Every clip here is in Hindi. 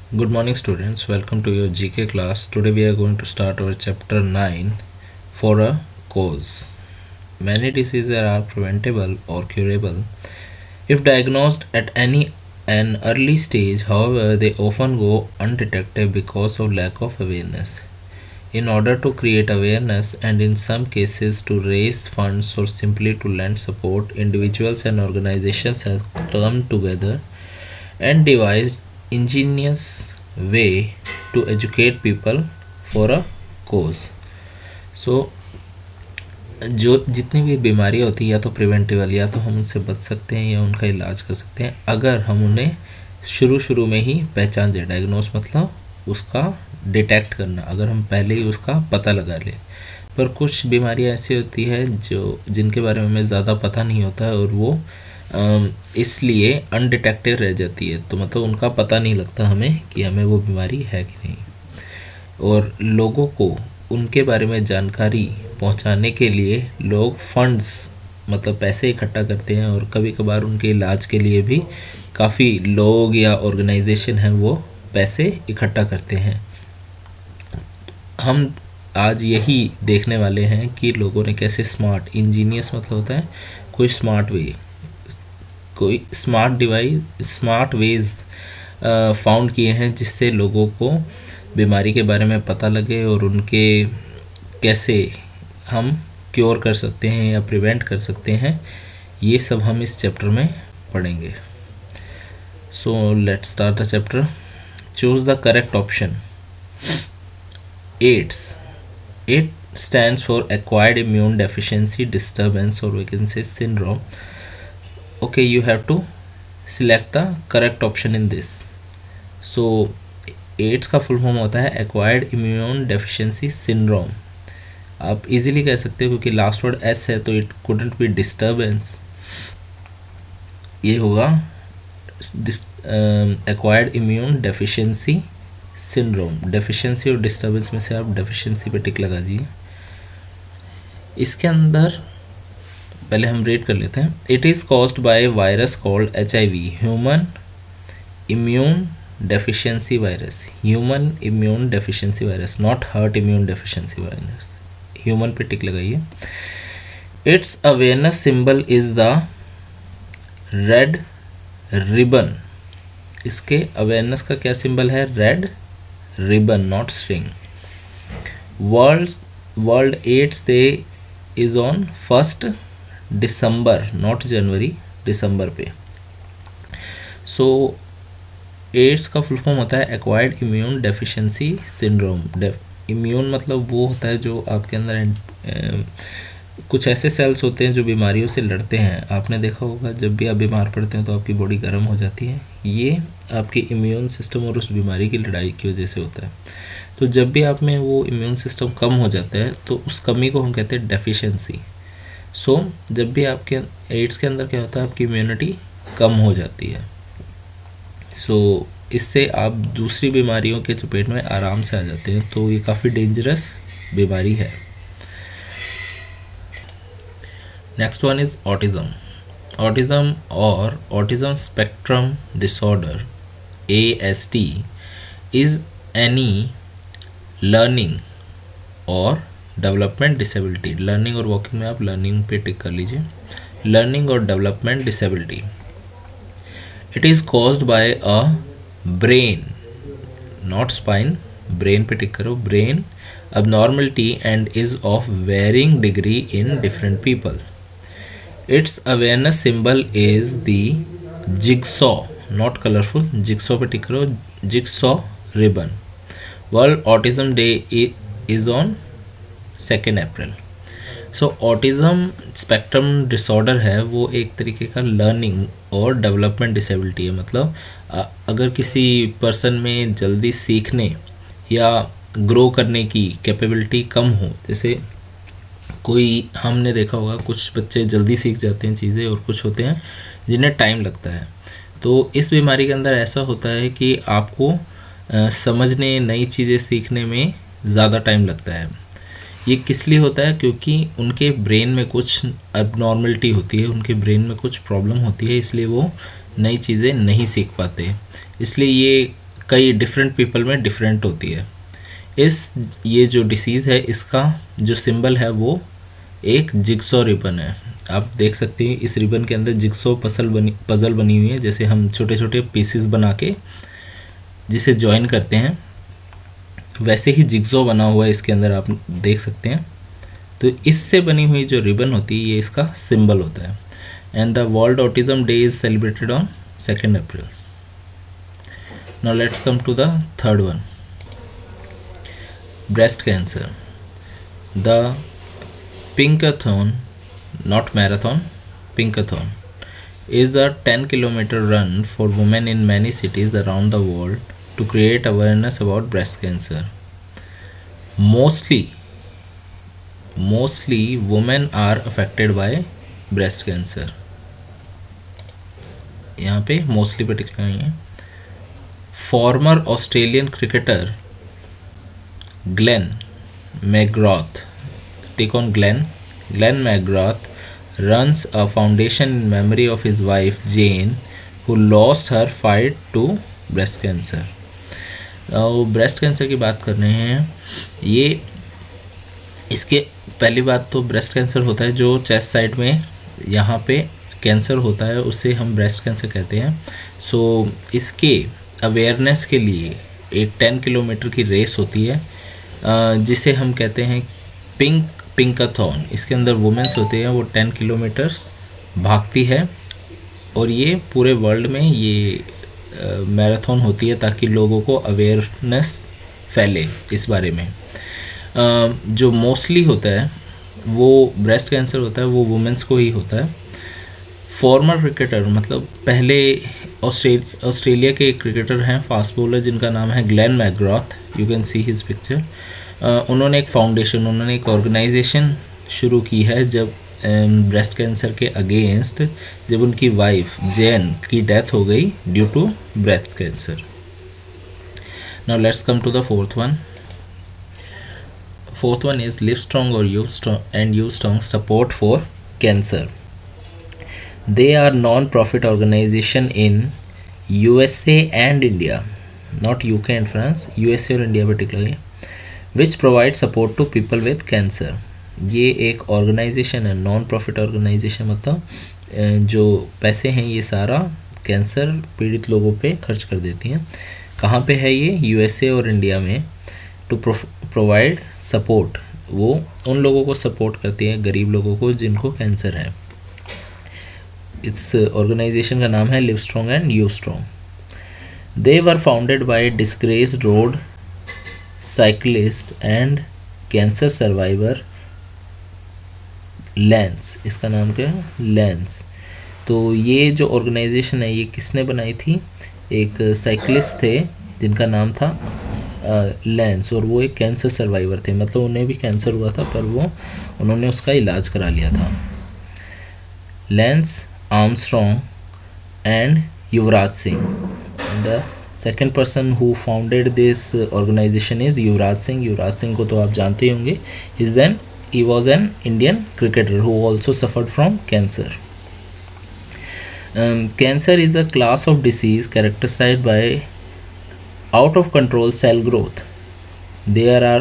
Good morning, students. Welcome to your GK class. Today we are going to start our chapter 9 for a cause. Many diseases are preventable or curable if diagnosed at an early stage. However, they often go undetected because of lack of awareness. In order to create awareness and in some cases to raise funds or simply to lend support, individuals and organizations have come together and devised ingenious way to educate people for a cause. So जो जितनी भी बीमारियाँ होती हैं या तो प्रिवेंटिवल या तो हम उनसे बच सकते हैं या उनका इलाज कर सकते हैं अगर हम उन्हें शुरू में ही पहचान जाए। डायग्नोस मतलब उसका डिटेक्ट करना, अगर हम पहले ही उसका पता लगा लें। पर कुछ बीमारियाँ ऐसी होती है जिनके बारे में हमें ज़्यादा पता नहीं होता है और वो इसलिए अनडिटेक्टेड रह जाती है। तो मतलब उनका पता नहीं लगता हमें कि हमें वो बीमारी है कि नहीं। और लोगों को उनके बारे में जानकारी पहुंचाने के लिए लोग फंड्स मतलब पैसे इकट्ठा करते हैं और कभी कभार उनके इलाज के लिए भी काफ़ी लोग या ऑर्गेनाइजेशन हैं वो पैसे इकट्ठा करते हैं। हम आज यही देखने वाले हैं कि लोगों ने कैसे स्मार्ट इंजीनियस मतलब होता है कोई स्मार्ट वेज फाउंड किए हैं जिससे लोगों को बीमारी के बारे में पता लगे और उनके कैसे हम क्योर कर सकते हैं या प्रिवेंट कर सकते हैं, ये सब हम इस चैप्टर में पढ़ेंगे। So let's start the chapter. Choose the correct option. AIDS. It stands for acquired immune deficiency disturbance or we can say syndrome. Okay, you have to select the correct option in this. So AIDS का फुल फॉर्म होता है acquired immune deficiency syndrome. आप इजीली कह सकते हो क्योंकि लास्ट वर्ड S है तो it couldn't be disturbance, ये होगा acquired immune deficiency syndrome. Deficiency और डिस्टर्बेंस में से आप डेफिशिएंसी पे टिक लगा दीजिए। इसके अंदर पहले हम रीड कर लेते हैं। It is caused by virus called HIV, human immune deficiency virus. Human immune deficiency virus, not hurt immune deficiency virus. Human पे टिक लगाइए। It's awareness symbol is the red ribbon. इसके अवेयरनेस का क्या सिंबल है? Red ribbon, not string. World AIDS day is on 1 December, not January, दिसंबर पे। सो एड्स का फुल फॉर्म होता है acquired immune deficiency syndrome. Immune मतलब वो होता है जो आपके अंदर कुछ ऐसे सेल्स होते हैं जो बीमारियों से लड़ते हैं। आपने देखा होगा जब भी आप बीमार पड़ते हैं तो आपकी बॉडी गर्म हो जाती है, ये आपकी इम्यून सिस्टम और उस बीमारी की लड़ाई की वजह से होता है। तो जब भी आप में वो इम्यून सिस्टम कम हो जाता है तो उस कमी को हम कहते हैं डेफिशिएंसी। सो जब भी आपके एड्स के अंदर क्या होता है, आपकी इम्यूनिटी कम हो जाती है। सो इससे आप दूसरी बीमारियों के चपेट में आराम से आ जाते हैं। तो ये काफ़ी डेंजरस बीमारी है। Next one is autism. Autism और autism spectrum disorder ASD is any learning और डेवलपमेंट डिसेबिलिटी। लर्निंग और वॉकिंग में आप लर्निंग पे टिक कर लीजिए। लर्निंग और development disability. It is caused by a brain, not spine, brain पे टिक करो। Brain abnormality and is of varying degree in different people. Its awareness symbol is the jigsaw, not colorful, jigsaw पे टिक करो, jigsaw ribbon. World Autism Day is on 2 April. So autism spectrum disorder है वो एक तरीके का लर्निंग और डेवलपमेंट डिसेबिलिटी है। मतलब अगर किसी पर्सन में जल्दी सीखने या ग्रो करने की कैपेबिलिटी कम हो, जैसे कोई हमने देखा होगा कुछ बच्चे जल्दी सीख जाते हैं चीज़ें और कुछ होते हैं जिन्हें टाइम लगता है। तो इस बीमारी के अंदर ऐसा होता है कि आपको समझने, नई चीज़ें सीखने में ज़्यादा टाइम लगता है। ये किस लिए होता है? क्योंकि उनके ब्रेन में कुछ अबनॉर्मलिटी होती है, उनके ब्रेन में कुछ प्रॉब्लम होती है, इसलिए वो नई चीज़ें नहीं सीख पाते। इसलिए ये कई डिफरेंट पीपल में डिफरेंट होती है। ये जो डिसीज़ है इसका जो सिंबल है वो एक जिक्सो रिबन है। आप देख सकते हैं इस रिबन के अंदर जिक्सो पजल बनी हुई है, जैसे हम छोटे छोटे पीसेस बना के जिसे जॉइन करते हैं वैसे ही जिक्सो बना हुआ है इसके अंदर, आप देख सकते हैं। तो इससे बनी हुई जो रिबन होती है ये इसका सिंबल होता है। And the world autism day is celebrated on 2 April. Now let's come to the third one, breast cancer. The Pinkathon, not marathon, Pinkathon is a 10-kilometer run for women in many cities around the world to create awareness about breast cancer. Mostly women are affected by breast cancer. यहाँ पे mostly पे टिका है। Former Australian cricketer Glenn McGrath, take on Glenn McGrath runs a foundation in memory of his wife Jane, who lost her fight to breast cancer. Breast cancer की बात कर रहे हैं। ये इसके पहली बात तो ब्रेस्ट कैंसर होता है जो चेस्ट साइड में यहाँ पे कैंसर होता है, उसे हम ब्रेस्ट कैंसर कहते हैं। सो इसके अवेयरनेस के लिए एक 10 किलोमीटर की रेस होती है जिसे हम कहते हैं पिंकाथॉन। इसके अंदर वुमेन्स होते हैं, वो 10 किलोमीटर्स भागती है और ये पूरे वर्ल्ड में ये मैराथन होती है ताकि लोगों को अवेयरनेस फैले इस बारे में। जो मोस्टली होता है वो ब्रेस्ट कैंसर होता है वो वुमेन्स को ही होता है। फॉर्मर क्रिकेटर मतलब पहले ऑस्ट्रेलिया के एक क्रिकेटर हैं फास्ट बॉलर जिनका नाम है Glenn McGrath, you can see his picture. उन्होंने एक ऑर्गेनाइजेशन शुरू की है जब ब्रेस्ट कैंसर के अगेंस्ट, जब उनकी वाइफ जेन की डेथ हो गई due to breast cancer. Now let's come to the fourth one is live strong और use strong support for cancer. They are non-profit organization in USA and India, not UK and France, USA और India particularly, which provide support to people with cancer. ये एक ऑर्गेनाइजेशन है, नॉन प्रॉफिट ऑर्गेनाइजेशन, मतलब जो पैसे हैं ये सारा कैंसर पीड़ित लोगों पे खर्च कर देती हैं। कहाँ पे है ये? USA और इंडिया में। टू प्रोवाइड सपोर्ट, वो उन लोगों को सपोर्ट करती है, गरीब लोगों को जिनको कैंसर है। इस ऑर्गेनाइजेशन का नाम है live strong and use strong. They were founded by disgraced road cyclist and cancer survivor Lance. इसका नाम क्या है? लैंस। तो ये जो ऑर्गेनाइजेशन है ये किसने बनाई थी? एक साइकिलिस्ट थे जिनका नाम था लैंस, और वो एक कैंसर सर्वाइवर थे, मतलब उन्हें भी कैंसर हुआ था पर उन्होंने उसका इलाज करा लिया था। Lance Armstrong and Yuvraj Singh. And the second person who founded this organization is Yuvraj Singh. Yuvraj Singh को तो आप जानते ही होंगे। He was an Indian cricketer who also suffered from cancer. Cancer is a class of disease characterized by out of control cell growth. There are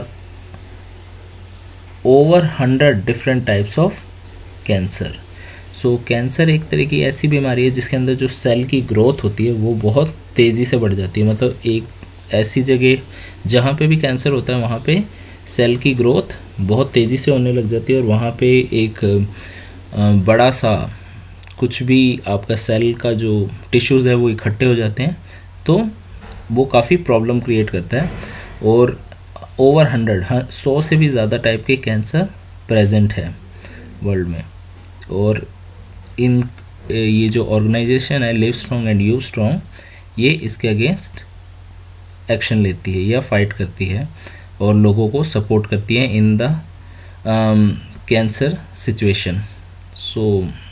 over 100 different types of cancer. कैंसर एक तरह की ऐसी बीमारी है जिसके अंदर जो सेल की ग्रोथ होती है वो बहुत तेज़ी से बढ़ जाती है। मतलब एक ऐसी जगह जहाँ पे भी कैंसर होता है वहाँ पे सेल की ग्रोथ बहुत तेज़ी से होने लग जाती है और वहाँ पे एक बड़ा सा कुछ भी आपका सेल का जो टिश्यूज़ है वो इकट्ठे हो जाते हैं, तो वो काफ़ी प्रॉब्लम क्रिएट करता है। और ओवर 100 से भी ज़्यादा टाइप के कैंसर प्रेजेंट है वर्ल्ड में। और ये जो ऑर्गेनाइजेशन है live strong and use strong, ये इसके अगेंस्ट एक्शन लेती है या फाइट करती है और लोगों को सपोर्ट करती है in the cancer situation. So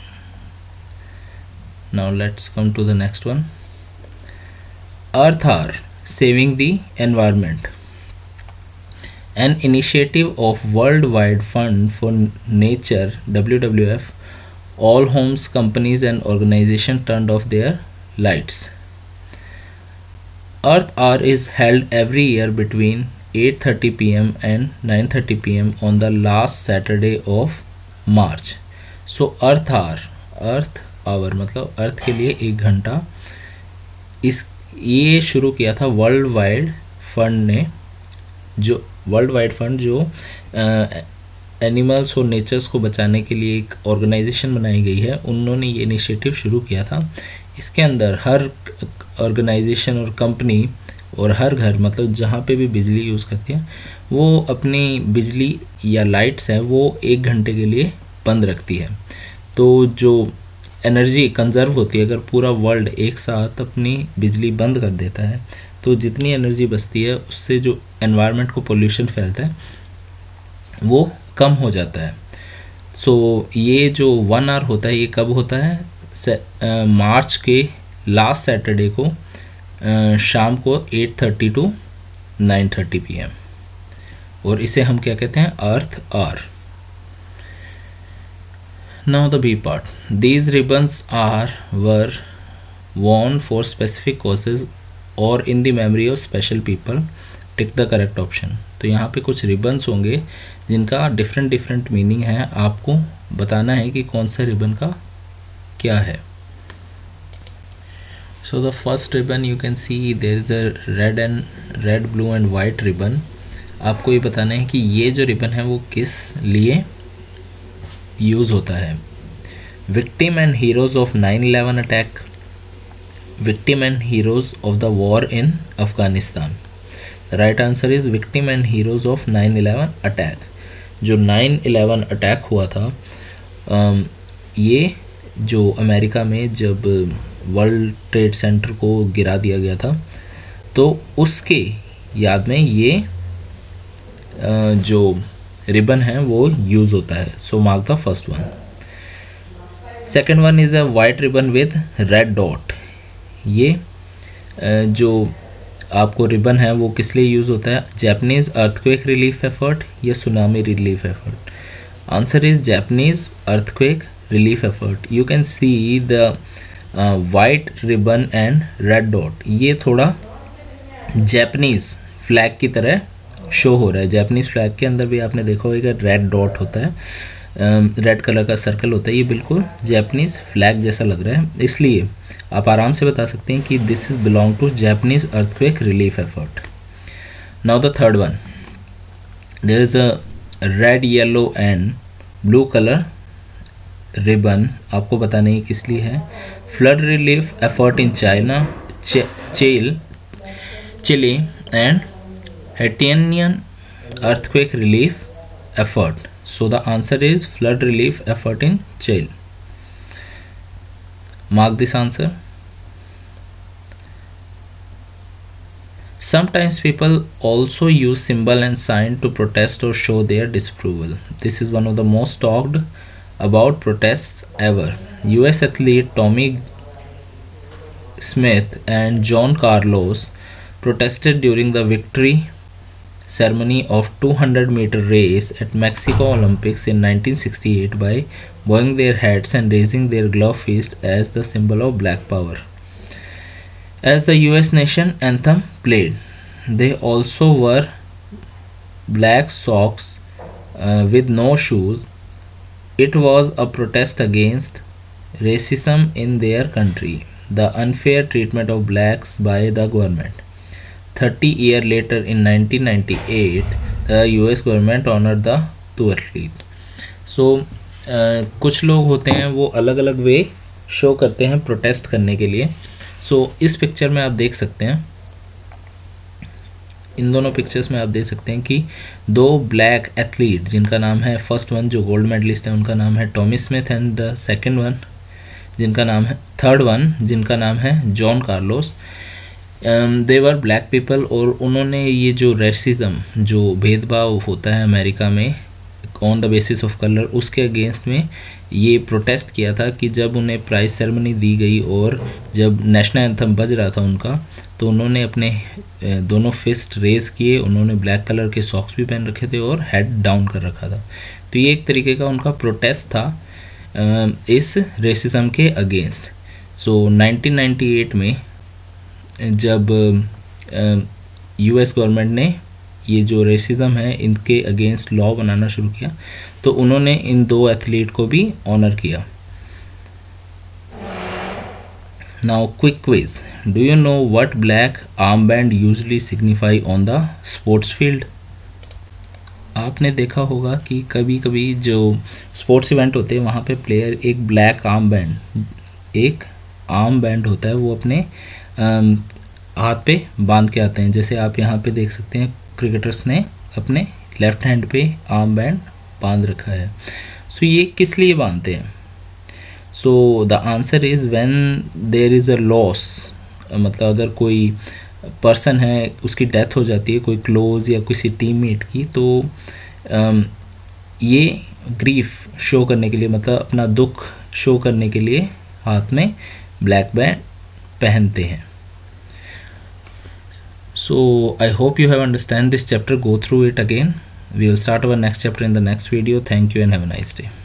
now let's come to the next one, earth hour saving the environment, an initiative of Worldwide Fund for Nature WWF. All homes, companies and organizations turned off their lights. Earth Hour is held every year between 8:30 p.m. and 9:30 p.m. on the last Saturday of March. So Earth Hour मतलब अर्थ के लिए 1 घंटा, इस ये शुरू किया था वर्ल्ड वाइड फंड ने, जो वर्ल्ड वाइड फंड जो एनिमल्स और नेचर्स को बचाने के लिए एक ऑर्गेनाइजेशन बनाई गई है, उन्होंने ये इनिशिएटिव शुरू किया था। इसके अंदर हर ऑर्गेनाइजेशन और कंपनी और हर घर मतलब जहाँ पे भी बिजली यूज़ करती है वो अपनी बिजली या लाइट्स है वो 1 घंटे के लिए बंद रखती है। तो जो एनर्जी कंजर्व होती है, अगर पूरा वर्ल्ड एक साथ अपनी बिजली बंद कर देता है तो जितनी एनर्जी बचती है उससे जो एनवायरनमेंट को पोल्यूशन फैलता है वो कम हो जाता है। सो ये जो 1 आवर होता है ये कब होता है? मार्च के लास्ट सैटरडे को शाम को 8:30 to 9:30 PM, और इसे हम क्या कहते हैं? Earth hour. Now the B part, these ribbons were worn for specific causes और in the memory of special people, tick the correct option. तो यहाँ पे कुछ रिबन्स होंगे जिनका डिफरेंट मीनिंग है, आपको बताना है कि कौन सा रिबन का क्या है। So the first ribbon you can see there is a red blue and white ribbon. आपको ये बताना है कि ये जो रिबन है वो किस लिए यूज़ होता है। Victim and heroes of 9/11 attack, victim and heroes of the war in Afghanistan. The right answer is victim and heroes of 9/11 attack. जो 9/11 अटैक हुआ था, ये जो अमेरिका में जब वर्ल्ड ट्रेड सेंटर को गिरा दिया गया था तो उसके याद में ये जो रिबन है वो यूज़ होता है। So mark the first one. Second one is a white ribbon with red dot. ये जो आपको रिबन है वो किस लिए यूज़ होता है? जापानीज़ अर्थक्वेक रिलीफ एफर्ट या tsunami relief effort? Answer is Japanese earthquake relief effort. You can see the white ribbon and red dot, ये थोड़ा जापानीज़ फ्लैग की तरह शो हो रहा है। जापानीज़ फ्लैग के अंदर भी आपने देखा होगा रेड डॉट होता है, रेड कलर का सर्कल होता है, ये बिल्कुल जापानीज़ फ्लैग जैसा लग रहा है, इसलिए आप आराम से बता सकते हैं कि this is belong to Japanese earthquake relief effort. Now the third one, there is a red yellow and blue colour ribbon. आपको बताने की किस लिए है? Flood relief effort in China, Chile and Haitian earthquake relief effort. So the answer is flood relief effort in Chile. Mark this answer. Sometimes people also use symbol and sign to protest or show their disapproval. This is one of the most talked about protests ever. US athlete Tommy Smith and John Carlos protested during the victory ceremony of 200-meter race at Mexico Olympics in 1968 by bowing their heads and raising their glove fist as the symbol of black power. As the US nation anthem played, they also wore black socks with no shoes. It was a protest against racism in their country, the unfair treatment of blacks by the government. 30 years later in 1998 the US government honored the two athletes. So कुछ लोग होते हैं वो अलग अलग वे शो करते हैं प्रोटेस्ट करने के लिए। सो इस पिक्चर में आप देख सकते हैं, इन दोनों पिक्चर्स में आप देख सकते हैं कि दो ब्लैक एथलीट जिनका नाम है, फर्स्ट वन जो गोल्ड मेडलिस्ट है उनका नाम है Tommy Smith and the second one जिनका नाम है, थर्ड वन जिनका नाम है John Carlos. They were black people, और उन्होंने ये जो रेसिज्म जो भेदभाव होता है अमेरिका में on the basis of colour, उसके अगेंस्ट में ये प्रोटेस्ट किया था कि जब उन्हें प्राइज़ सेरेमनी दी गई और जब नेशनल एंथम बज रहा था उनका, तो उन्होंने अपने दोनों फिस्ट रेज किए, उन्होंने ब्लैक कलर के सॉक्स भी पहन रखे थे और हेड डाउन कर रखा था। तो ये एक तरीके का उनका प्रोटेस्ट था इस रेसिज्म के अगेंस्ट। सो 1998 में जब यूएस गवर्नमेंट ने ये जो रेसिज्म है इनके अगेंस्ट लॉ बनाना शुरू किया, तो उन्होंने इन 2 एथलीट को भी ऑनर किया। Now quick quiz, do you know what black arm band usually signify on the sports field? आपने देखा होगा कि कभी कभी जो स्पोर्ट्स इवेंट होते हैं वहाँ पे प्लेयर एक ब्लैक एक आर्म बैंड होता है वो अपने हाथ पे बांध के आते हैं। जैसे आप यहाँ पे देख सकते हैं क्रिकेटर्स ने अपने लेफ्ट हैंड पे आर्म बैंड बांध रखा है। सो ये किस लिए बांधते हैं? So the answer is when there is a loss, मतलब अगर कोई पर्सन है उसकी डेथ हो जाती है, कोई क्लोज या किसी टीममेट की, तो ये ग्रीफ शो करने के लिए, मतलब अपना दुख शो करने के लिए हाथ में ब्लैक बैंड पहनते हैं। So I hope you have understand this chapter. Go through it again. We will start our next chapter in the next video. Thank you and have a nice day.